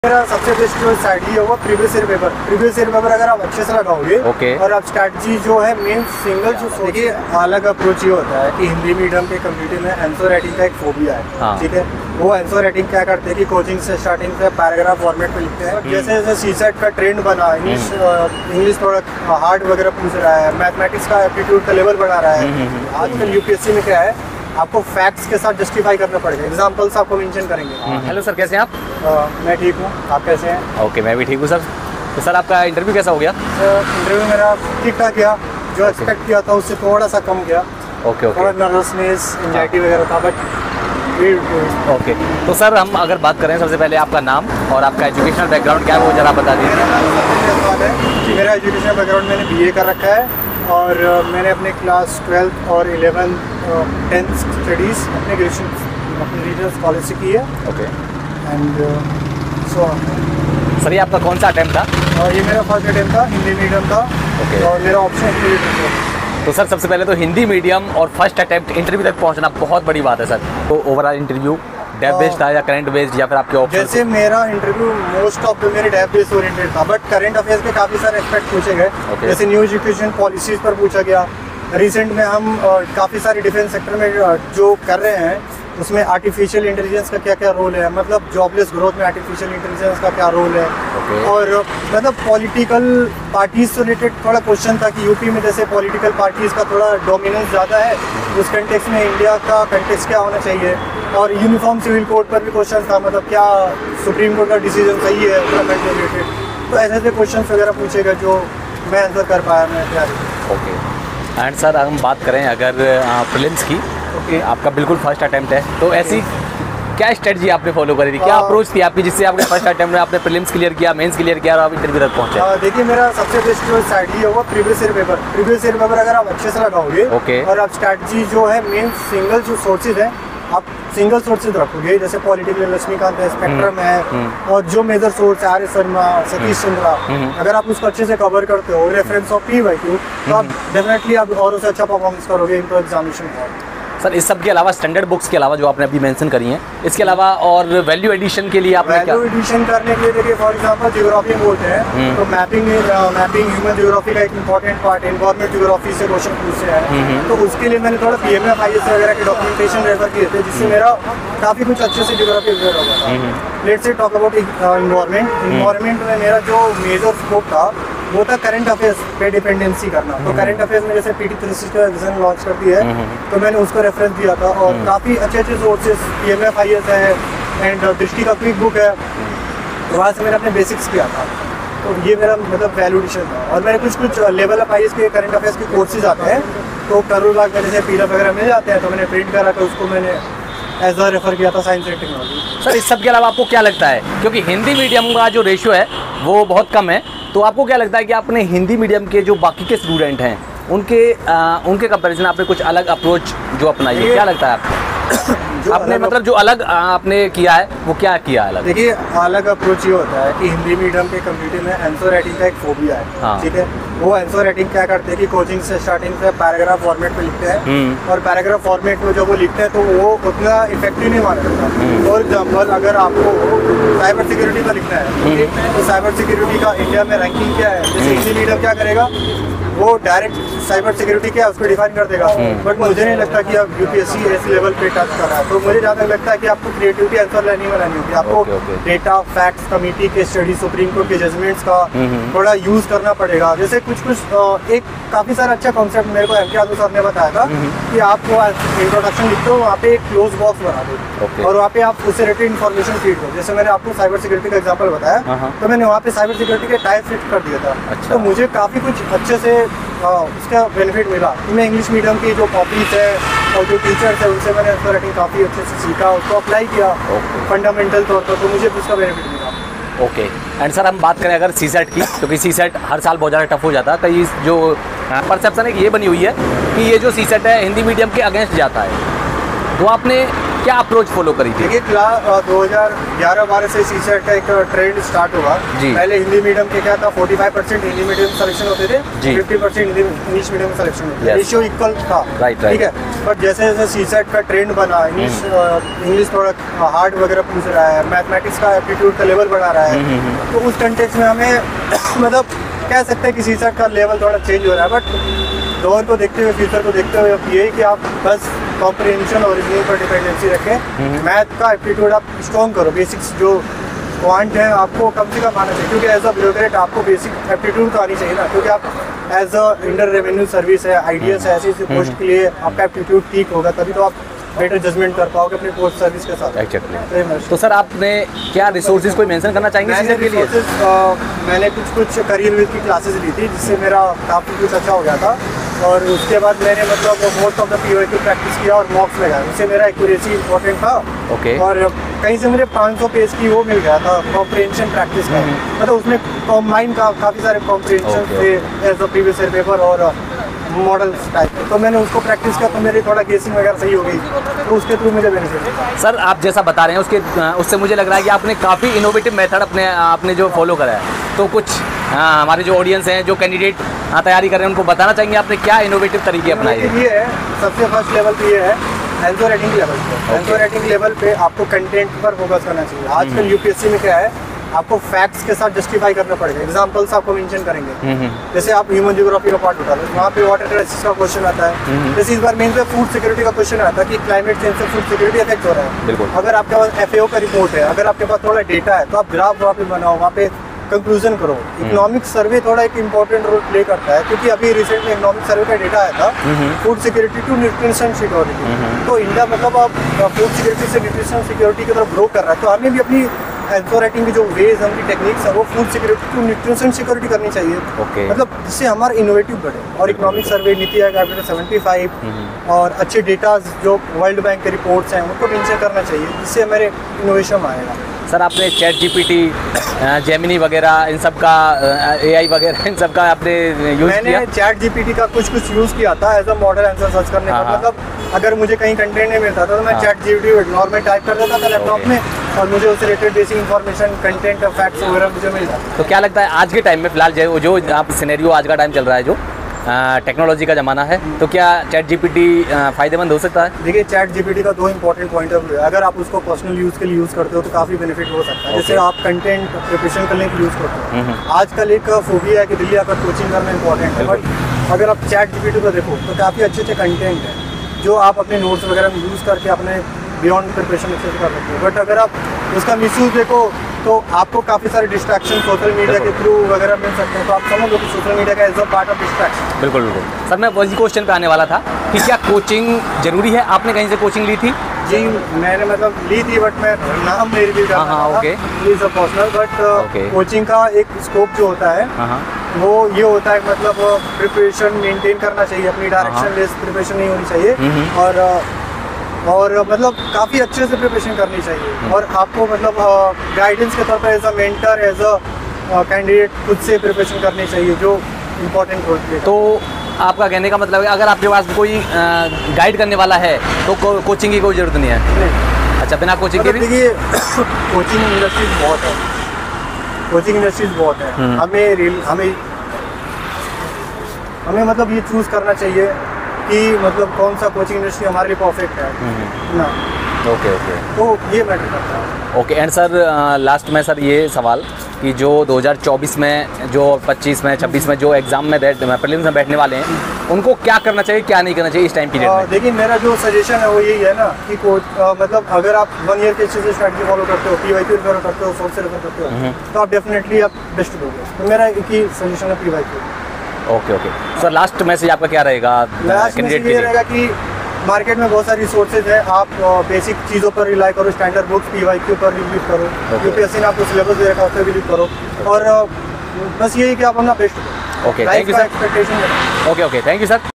मेरा सबसे बेस्ट जो स्ट्रैटेजी है वो प्रीवियस ईयर पेपर अगर आप अच्छे से लगाओगे और आप स्ट्रैटेजी जो है मेन सिंगल जो देखिए अलग अप्रोच ये होता है कि हिंदी मीडियम के कम्प्यूटर में आंसर राइटिंग का एक फोबिया है। ठीक है, वो आंसर राइटिंग क्या करते हैं कि कोचिंग से स्टार्टिंग से पैराग्राफ फॉर्मेट पे लिखते हैं। जैसे जैसे सीसेट का ट्रेंड बना, इंग्लिश थोड़ा हार्ड वगैरह पूछ रहा है, मैथमेटिक्स का एप्टीट्यूड का लेवल बढ़ा रहा है। आजकल यूपीएससी में क्या है, आपको फैक्ट्स के साथ जस्टिफाई करना पड़ेगा, एग्जांपल्स आपको मेंशन करेंगे। हेलो सर, कैसे हैं आप? मैं ठीक हूँ, आप कैसे हैं? ओके, मैं भी ठीक हूँ सर। तो सर आपका इंटरव्यू कैसा हो गया? इंटरव्यू मेरा ठीक ठाक गया, जो एक्सपेक्ट किया था उससे थोड़ा सा कम गया। ओके। थोड़ा नर्वसनेस, एंजाइटी वगैरह था, बट ओके। तो सर हम अगर बात करें सबसे पहले आपका नाम और आपका एजुकेशनल बैकग्राउंड क्या है वो जरा बता दीजिए। मेरा एजुकेशनल बैकग्राउंड मैंने BA कर रखा है और मैंने अपने क्लास 12th और 11th 10th स्टडीज़ अपने ग्रेजुएशन अपने रीजनल कॉलेज से की है। ओके। एंड सो सर ये आपका कौन सा अटेम्प्ट था? ये मेरा फर्स्ट अटेम्प्ट था, हिंदी मीडियम था। ओके। और मेरा ऑप्शन तो सर सबसे पहले तो हिंदी मीडियम और फर्स्ट अटेम्प्ट इंटरव्यू तक पहुंचना बहुत बड़ी बात है सर। तो ओवरऑल इंटरव्यू डेप बेस्ड था या करंट बेस्ड या फिर आपके ऑप्शन? जैसे मेरा इंटरव्यू मोस्ट ऑफ मेरे डेप बेस्ड ओरिएंटेड था, बट करंट अफेयर्स पे काफ़ी सारे एस्पेक्ट पूछे गए। जैसे न्यू एजुकेशन पॉलिसीज़ पर पूछा गया। रिसेंट में हम काफ़ी सारे डिफेंस सेक्टर में जो कर रहे हैं उसमें आर्टिफिशियल इंटेलिजेंस का क्या क्या रोल है, मतलब जॉबलेस ग्रोथ में आर्टिफिशियल इंटेलिजेंस का क्या रोल है। और मतलब पॉलिटिकल पार्टीज से रिलेटेड थोड़ा क्वेश्चन था कि यूपी में जैसे पॉलिटिकल पार्टीज़ का थोड़ा डोमिनेंस ज़्यादा है, उस कंटेक्स्ट में इंडिया का कंटेक्स्ट क्या होना चाहिए। और यूनिफॉर्म सिविल कोड पर भी क्वेश्चन था, मतलब क्या सुप्रीम कोर्ट का डिसीजन सही है उत्तराखंड से रिलेटेड। तो ऐसे ऐसे क्वेश्चन वगैरह पूछेगा जो मैं आंसर कर पाया मैं तैयारी। ओके। एंड सर हम बात करें अगर प्रीलिम्स की, आपका बिल्कुल फर्स्ट अटेम्प्ट है, तो ऐसी क्या स्ट्रेटजी आपने फॉलो करी थी, क्या अप्रोच थी आपकी जिससे आपके फर्स्ट अटेम्प्ट में आपने प्रीलिम्स क्लियर किया, मेंस क्लियर किया और आप इंटरव्यू तक पहुंचे? देखिए मेरा सबसे बेस्ट जो स्ट्रैटेजी है वो प्रीवियस ईयर पेपर अगर आप अच्छे से लगाओगे और आप स्ट्रैटेजी जो है मेन सिंगल जो सोर्सेज है आप सिंगल सोर्सेज रखोगे, जैसे पॉलिटिकल लक्ष्मीकांत है, स्पेक्ट्रम है और जो मेजर सोर्स है RS शर्मा, सतीश चंद्रा, अगर आप उसको अच्छे से कवर करते हो रेफरेंस ऑफ PYQ, तो आप डेफिनेटली आप और उससे अच्छा परफॉर्मेंस करोगे इनको एग्जामिनेशन में। सर इस सब के अलावा स्टैंडर्ड बुक्स के अलावा जो आपने अभी मेंशन करी हैं, इसके अलावा और वैल्यू एडिशन के लिए आपने क्या? वैल्यू एडिशन करने के लिए देखिए फॉर एग्जांपल ज्योग्राफी बोलते हैं तो मैपिंग ह्यूमन ज्योग्राफी का एक इंपॉर्टेंट पार्ट है, एनवायरमेंट ज्योग्राफी से क्वेश्चन पूछे हैं। तो उसके लिए मैंने थोड़ा PMF IS वगैरह के डॉक्यूमेंटेशन रेफर किए थे, जिससे मेरा काफ़ी कुछ अच्छे से ज्योग्राफी क्लियर हो गया था। Let's say talk about environment में मेरा जो मेजर स्कोप था वो था करंट अफेयर्स पे डिपेंडेंसी करना। तो करंट अफेयर्स में जैसे PT 360 विजन लॉन्च करती है तो मैंने उसको रेफरेंस दिया था और काफ़ी अच्छे अच्छे सोर्सेज PMF IS है एंड दृष्टि का क्विक बुक है, तो वहाँ से मैंने अपने बेसिक्स किया था। तो ये मेरा मतलब वैल्यू एडिशन था। और मैंने कुछ लेवल अप IS के करंट अफेयर्स के कोर्सेज आते हैं, तो करोल बाग में जैसे PDF वगैरह मिल जाते हैं, तो मैंने प्रिंट करा कर उसको मैंने एज अ रेफर किया था साइंस एंड टेक्नोलॉजी। सर इस सब के अलावा आपको क्या लगता है, क्योंकि हिंदी मीडियम का जो रेशियो है वो बहुत कम है, तो आपको क्या लगता है कि आपने हिंदी मीडियम के जो बाकी के स्टूडेंट हैं उनके कंपैरिजन आपने कुछ अलग अप्रोच जो अपनाई है, क्या लगता है आपको? आपने मतलब जो अलग आपने किया है वो क्या किया अलग? देखिए अलग अप्रोच ये होता है कि हिंदी मीडियम के कम्प्यूटर में आंसर राइटिंग का एक फोबिया है। ठीक है, वो आंसर राइटिंग क्या करते हैं कि कोचिंग से स्टार्टिंग से पैराग्राफ फॉर्मेट पे लिखते हैं और पैराग्राफ फॉर्मेट में जब वो लिखते हैं तो वो उतना इफेक्टिव नहीं माना जाता। फॉर एग्जाम्पल अगर आपको साइबर सिक्योरिटी का लिखना है तो साइबर सिक्योरिटी का इंडिया में रैंकिंग क्या है, जैसे हिंदी मीडियम क्या करेगा वो डायरेक्ट साइबर सिक्योरिटी क्या है उसको डिफाइन कर देगा। बट मुझे नहीं लगता कि आप UPSC ऐसे लेवल पे टच कर रहा है। तो मुझे ज़्यादा लगता है कि आपको क्रिएटिविटी आंसर लानी बनानी होगी, आपको डेटा फैक्ट्स कमेटी के स्टडी सुप्रीम कोर्ट के जजमेंट्स का थोड़ा यूज़ करना पड़ेगा। जैसे कुछ एक काफ़ी सारा अच्छा कॉन्सेप्ट मेरे को MK यादव सर ने बताया था कि आपको इंट्रोडक्शन लिखते हो वहाँ पे एक क्लोज बॉक्स बना दो और वहाँ पे आप उससे रिलेटेड इन्फॉर्मेशन फीड करो। जैसे मैंने आपको साइबर सिक्योरिटी का एग्जाम्पल बताया तो मैंने वहाँ पे साइबर सिक्योरिटी के टाइप फिट कर दिया था। तो मुझे काफ़ी कुछ अच्छे से उसका बेनिफिट मिला कि मैं इंग्लिश मीडियम की जो कॉपीज है और जो टीचर्स है उनसे मैंने आंसर राइटिंग काफ़ी अच्छे से सीखा, उसको अप्लाई किया फंडामेंटल तौर पर, तो मुझे उसका बेनिफिट मिला। ओके। एंड सर हम बात करें अगर CSET की, क्योंकि CSET हर साल बहुत ज़्यादा टफ हो जाता है, कई जो परसेप्शन है ये बनी हुई है कि ये जो CSET है हिंदी मीडियम के अगेंस्ट जाता है, तो आपने क्या अप्रोच फॉलो करी थी? देखिए 2011-12 से सीसेट का एक ट्रेंड स्टार्ट हुआ जी। पहले हिंदी मीडियम के क्या था 45% हिंदी मीडियम सिलेक्शन होते थे, 50% इंग्लिश मीडियम सिलेक्शन होते थे, रेशियो इक्वल था, ठीक है। बट जैसे जैसे सीसेट का ट्रेंड बना, इंग्लिश थोड़ा हार्ड वगैरह पूछ रहा है, मैथमेटिक्स का एप्टीट्यूड का लेवल बढ़ा रहा है, तो उस कंटेक्स्ट में हमें मतलब कह सकते हैं कि सीसेट का लेवल थोड़ा चेंज हो रहा है। बट दौर को देखते हुए, फ्यूचर को देखते हुए अब यही कि आप बस कॉम्प्रिहेंशन और रीजनिंग पर डिपेंडेंसी रखें, मैथ का एप्टीट्यूड आप स्ट्रॉन्ग करो, बेसिक्स जो क्वांट है आपको कम से कम आना चाहिए, क्योंकि एज अ ब्यूरोक्रेट आपको बेसिक एप्टीट्यूड तो आनी चाहिए ना, क्योंकि आप as a inter revenue service है, आईडीएस है, ऐसी पोस्ट के लिए आपका एप्टीट्यूड ठीक होगा, तभी तो आप बेटर जजमेंट कर पाओगे अपनी पोस्ट सर्विस के साथ। Exactly. तो सर आपने क्या रिसोर्सेज कोई मेंशन करना चाहेंगे सीसेट के लिए? मैंने कुछ करियर विद की क्लासेस ली थी, जिससे मेरा काफ़ी कुछ अच्छा हो गया था, और उसके बाद मैंने मतलब most of the PYQ practice किया और मॉक्स लगाया, उससे मेरा एक्यूरेसी इंपॉर्टेंट था। और कहीं से मुझे 500 पेज की वो मिल गया था कॉम्प्रिहेंशन प्रैक्टिस का, मतलब उसमें कॉम्बाइन काफ़ी सारे कॉम्प्रिहेंशन थे as a previous year paper और मॉडल्स टाइप, तो मैंने उसको प्रैक्टिस किया, तो मेरी थोड़ा गेसिंग वगैरह सही हो गई, तो उसके थ्रू मुझे बेनिफिट। सर आप जैसा बता रहे हैं उससे मुझे लग रहा है कि आपने काफ़ी इनोवेटिव मेथड आपने जो फॉलो करा है, तो कुछ हमारे जो ऑडियंस हैं, जो कैंडिडेट तैयारी कर रहे हैं, उनको बताना चाहेंगे आपने क्या इनोवेटिव तरीके अपनाए? ये है सबसे फर्स्ट लेवल पे, ये है एंसर राइटिंग लेवल पे। एंसर राइटिंग लेवल पे आपको कंटेंट पर फोकस करना चाहिए। आजकल यूपीएससी में क्या है, आपको फैक्ट्स के साथ जस्टिफाई करना पड़ेगा, एग्जांपल्स आपको मेंशन करेंगे। जैसे आप ह्यूमन जियोग्राफी का पार्ट उठा लो, वहाँ पे वाटर क्राइसिस का क्वेश्चन आता है, जैसे इस बार मेन पे फूड सिक्योरिटी का क्वेश्चन आता है कि क्लाइमेट चेंज से फूड सिक्योरिटी इफेक्ट हो रहा है। अगर आपके पास एफएओ का रिपोर्ट है, अगर आपके पास थोड़ा डेटा है, तो आप ग्राफ वहाँ पे बनाओ, वहाँ पे कंक्लूजन करो। इकोनॉमिक सर्वे थोड़ा एक इंपॉर्टेंट रोल प्ले करता है, क्योंकि अभी रिसेंट में इकोनॉमिक सर्वे का डेटा आया था, food security to nutrition security. तो इंडिया मतलब अब फूड सिक्योरिटी से न्यूट्रिशन सिक्योरिटी की तरफ ग्रो कर रहा है, तो हमें भी अपनी एंसर राइटिंग की जो वेज उनकी टेक्निक्स है, वो food security to nutrition security करनी चाहिए। मतलब जिससे हमारा इनोवेटिव बढ़े। और इकोनॉमिक सर्वे, नीति आयोग 75 और अच्छे डेटा जो वर्ल्ड बैंक के रिपोर्ट्स हैं, उनको मेंशन करना चाहिए, जिससे हमारे इनोवेशन आएगा। सर आपने चैट जीपीटी, जेमिनी वगैरह, इन सब का एआई वगैरह, इन सब का आपने यूज़ किया? मैंने चैट जीपीटी का कुछ यूज़ किया था as a model answer search करने का। मतलब अगर मुझे कहीं कंटेंट नहीं मिलता था, तो मैं चैट जीपीटी नॉर्मल टाइप कर देता था लैपटॉप में, और मुझे उससे related basic information, content, facts वगैरह मुझे मिल जाता। तो क्या लगता है आज के टाइम में फिलहाल जो आप सिनेरियो आज का टाइम चल रहा है, जो टेक्नोलॉजी का ज़माना है, तो क्या चैट जीपीटी फ़ायदेमंद हो सकता है? देखिए चैट जीपीटी का 2 इंपॉर्टेंट पॉइंट है। अगर आप उसको पर्सनल यूज़ के लिए यूज़ करते हो तो काफ़ी बेनिफिट हो सकता है। जैसे आप कंटेंट प्रिपरेशन करने के लिए यूज़ करते हो। आजकल एक फोबिया है कि दिल्ली आकर कोचिंग करना इंपॉर्टेंट है, बट अगर आप चैट जीपीटी को देखो तो काफ़ी अच्छे अच्छे कंटेंट हैं जो आप अपने नोट्स वगैरह में यूज़ करके अपने बियॉन्ड प्रिपरेशन एक्सेस कर सकते हो। बट अगर आप उसका मिसयूज़ देखो तो आपको काफ़ी सारे डिस्ट्रैक्शन सोशल मीडिया के थ्रू वगैरह मिल सकते हैं, तो आप समझ लो कि सोशल मीडिया का as a part of distraction. बिल्कुल बिल्कुल। सर मैं वही क्वेश्चन पे आने वाला था कि क्या कोचिंग जरूरी है? आपने कहीं से कोचिंग ली थी? जी मैंने मतलब ली थी, बट मैं नाम नहीं रिवील करना चाहता, प्लीज पर्सनल। बट कोचिंग का एक स्कोप जो होता है वो ये होता है, मतलब प्रिपरेशन मेंटेन करना चाहिए, अपनी डायरेक्शन लेस प्रिपरेशन नहीं होनी चाहिए, और मतलब काफ़ी अच्छे से प्रिपरेशन करनी चाहिए। और आपको मतलब गाइडेंस के तौर पर as a mentor, as a candidate खुद से प्रिपरेशन करनी चाहिए, जो इम्पोर्टेंट होती है। तो आपका कहने का मतलब है अगर आपके पास कोई गाइड करने वाला है तो कोचिंग की कोई ज़रूरत नहीं है? अच्छा, बिना कोचिंग के भी? देखिए कोचिंग इंडस्ट्रीज बहुत है, कोचिंग इंडस्ट्रीज बहुत है। हमें मतलब ये चूज़ करना चाहिए कि मतलब कौन सा कोचिंग इंडस्ट्री हमारे लिए परफेक्ट है ना। ओके तो ये मैटर करता है। ओके एंड सर लास्ट में सर ये सवाल कि जो 2024 में, जो 25 में, 26 में जो एग्ज़ाम में प्रीलिम्स में बैठने वाले हैं, उनको क्या करना चाहिए, क्या नहीं करना चाहिए इस टाइम पीरियड में? देखिए मेरा जो सजेशन है वो यही है ना कि मतलब अगर आप 1 ईयर के अच्छे स्ट्रैटेजी फॉलो करते हो, पीवाईक्यू फॉलो करते हो, सोर्स से रेफर करते हो, तो आप डेफिनेटली आप बेस्ट दोगे। तो मेरा एक ही सजेशन है PYQ. Okay sir last message आपका क्या रहेगा कैंडिडेट के लिए? रहेगा कि मार्केट में बहुत सारी रिसोर्सेज है, आप बेसिक चीज़ों पर रिलाई करो, स्टैंडर्ड बुक्स, पीवाईक्यू पर रिव्यू करो, यूपीएससी ने आपको सिलेबस दे रखा है उस पर रिव्यू करो, और बस यही कि आप अपना बेस्ट दो। Okay thank you sir. Expectation. Okay thank you sir.